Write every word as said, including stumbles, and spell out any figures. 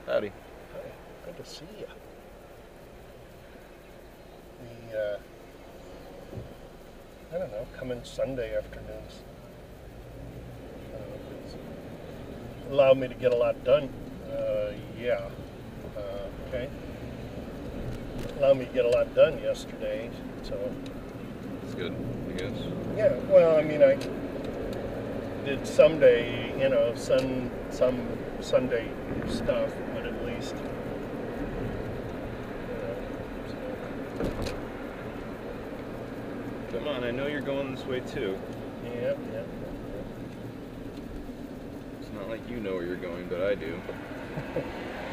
Howdy. Hi, good to see you. The, uh, I don't know, coming Sunday afternoons. Uh, allow me to get a lot done. Uh, yeah. Uh, okay. Allow me to get a lot done yesterday, so. That's good, I guess. Yeah, well, I mean, I did someday, you know, sun, some Sunday stuff, but at least, you know, so. Come on, I know you're going this way too. Yeah, yeah. It's not like you know where you're going, but I do.